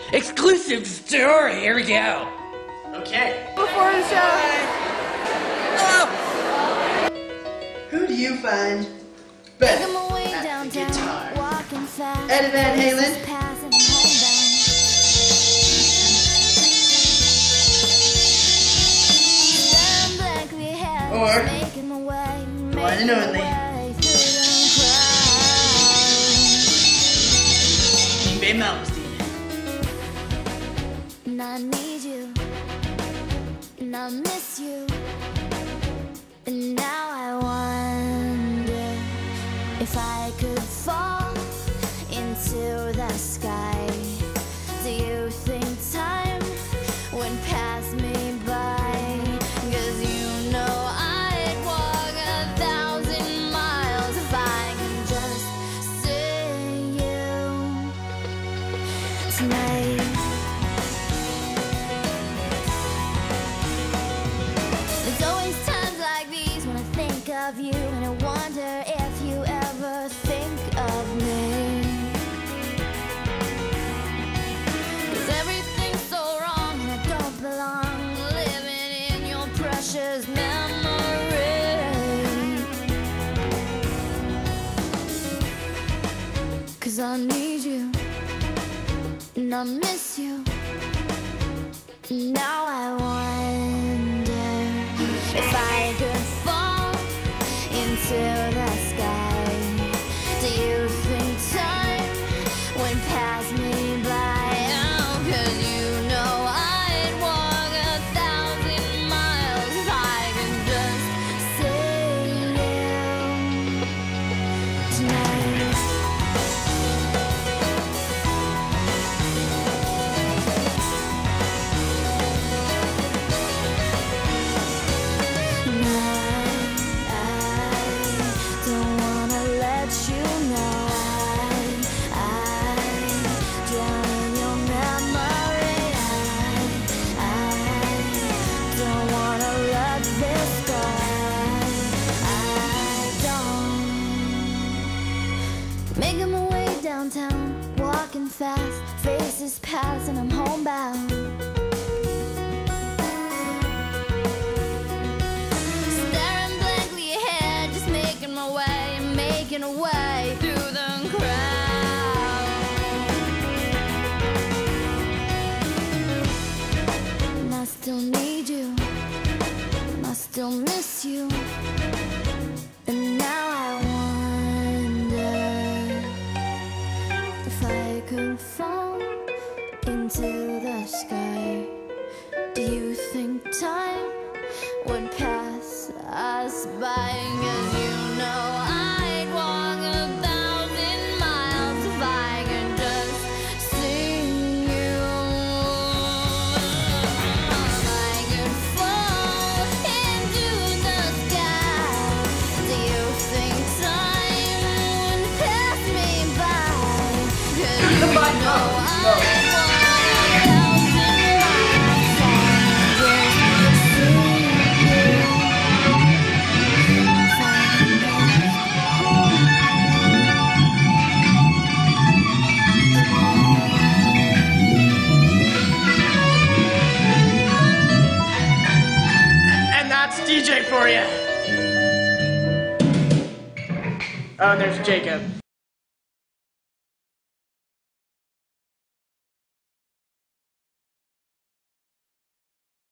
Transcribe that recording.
Exclusive store, here we go. Okay. Before the show. Who do you find best at the guitar? Eddie Van Halen? Or the one and only Yngwie Malmsteen. And I need you, and I miss you, and now I wonder if I could fall into the sky. Do you think time would pass me by? 'Cause you know I'd walk 1,000 miles if I could just see you tonight. There's always times like these when I think of you, and I wonder if you ever think of me. 'Cause everything's so wrong and I don't belong, living in your precious memory. 'Cause I need you, and I miss you, and now I wonder if I could fall into the sky. Do you think time would pass me by? Oh, 'cause you know I'd walk 1,000 miles if I could just see you tonight. Making my way downtown, walking fast, faces pass and I'm homebound. Staring blankly ahead, just making my way through the crowd. And I still need you, and I still miss you, and now I wonder if I could fall into the sky. Do you think time would pass us by? 'Cause you know I'd walk 1,000 miles if I could just see you. I could fall into the sky. Do you think time would pass me by? 'Cause you know I'd walk 1,000 miles if I could just see you. And that's DJ for you. Oh, and there's Jacob.